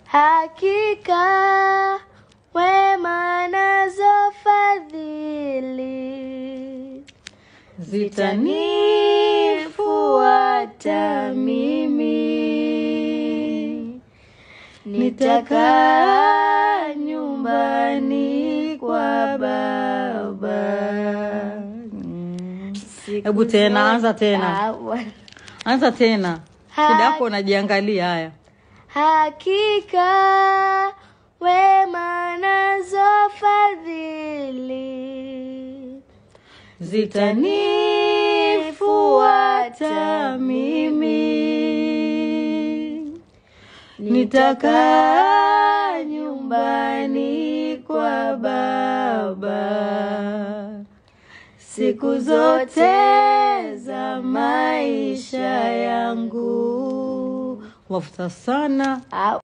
Hakika wema nazo fadhili zitanifuata mimi. Nitakaa nyumbani kwa Baba. Hebu tena, anza tena. Anza tena. Shida yako unajiangalia. Haya. Hakika wema nazo fadhili zitanifuata mimi. Nitakaa nyumbani kwa Baba siku zote za maisha yangu. Wafuta sana.